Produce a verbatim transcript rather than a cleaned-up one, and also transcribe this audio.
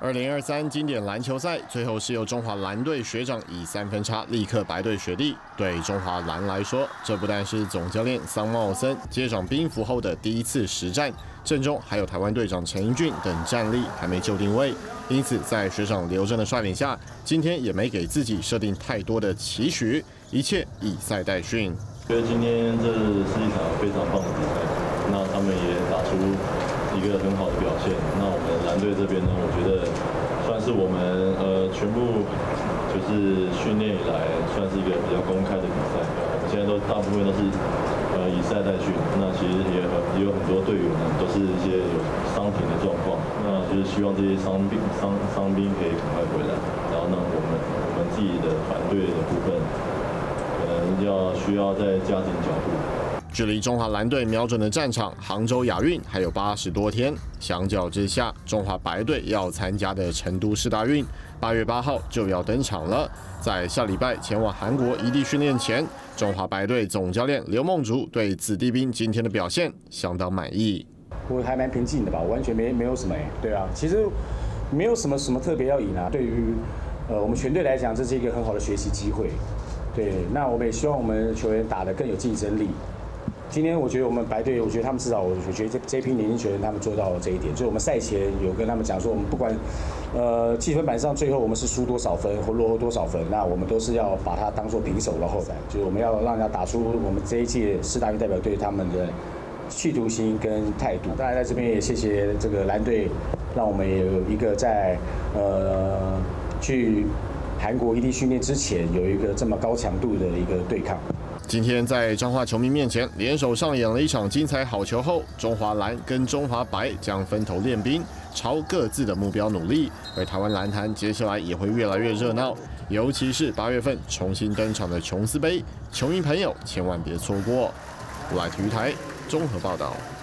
二零二三经典篮球赛最后是由中华蓝队学长以三分差力克白队学弟。对中华蓝来说，这不但是总教练桑茂森接掌兵符后的第一次实战，阵中还有台湾队长陈英俊等战力还没就定位，因此在学长刘铮的率领下，今天也没给自己设定太多的期许，一切以赛代训。 觉得今天这是一场非常棒的比赛，那他们也打出一个很好的表现。那我们蓝队这边呢，我觉得算是我们呃全部就是训练以来算是一个比较公开的比赛。现在都大部分都是呃以赛代训。那其实也很也有很多队员呢都是一些有伤停的状况。那就是希望这些伤病伤伤兵可以赶快回来，然后呢我们我们自己的团队的部分。 可能要需要再加紧脚步。 距离中华蓝队瞄准的战场杭州亚运还有八十多天，相较之下，中华白队要参加的成都世大运，八月八号就要登场了。在下礼拜前往韩国异地训练前，中华白队总教练刘梦竹对子弟兵今天的表现相当满意。 我还蛮平静的吧，完全没没有什么哎，对啊，其实没有什么什么特别要赢啊。对于呃我们全队来讲，这是一个很好的学习机会。 对，那我们也希望我们球员打得更有竞争力。今天我觉得我们白队，我觉得他们至少，我觉得这这批年轻球员他们做到了这一点。所以我们赛前有跟他们讲说，我们不管呃积分板上最后我们是输多少分或落后多少分，那我们都是要把它当做平手然后赛，就是我们要让人家打出我们这一届世大运代表队他们的企图心跟态度。当然在这边也谢谢这个蓝队，让我们也有一个在呃去。 韩国异地训练之前有一个这么高强度的一个对抗。 今天在彰化球迷面前联手上演了一场精彩好球后，中华蓝跟中华白将分头练兵，朝各自的目标努力。而台湾篮坛接下来也会越来越热闹，尤其是八月份重新登场的琼斯杯，球迷朋友千万别错过。来体育台综合报道。